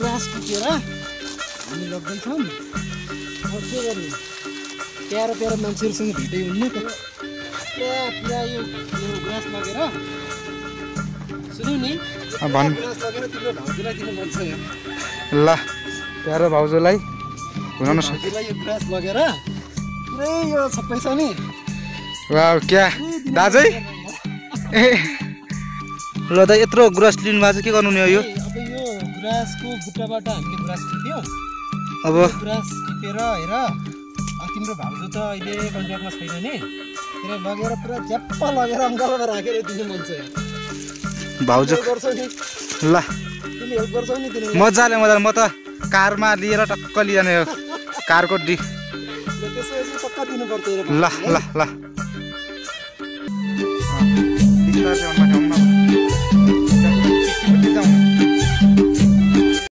Grass टिपेर हामी लग्दैछौँ। अब के गर्ने प्यारो प्यारो मान्छेहरूसँग भेटै हुन्न त पुरा यो ग्रास लगेर सुन्नु नि ग्रास लगेर तिम्रो भाउजूलाई दिनु मन छ यहाँ। ल प्यारो भाउजूलाई हुन भाउजूलाई यो ग्रास लगेर पुरै यो सबै छ नि। वाउ क्या दाजै ए ल त यत्रो ग्रास लिनु भएको छ के गर्नु नि यो? अब यो ग्रासको बुट्टाबाट हामीले ग्रास टिप्यो। अब ग्रास टिपेर हेर तिम्रो भाउजू त अहिले कन्ट्याक्टमा छैन नि त्यसलाई लगेर पुरा झ्याप्प लगेर अङ्गालमा राखेर दिनु मन छ भाउजू गर्छौ नि। ल तिमी हेल्प गर्छौ नि तिनीलाई मजाले म त कारमा लिएर टक्क लिजाने हो कारको त्यसो पक्का दिनुपर्छ ल ल ल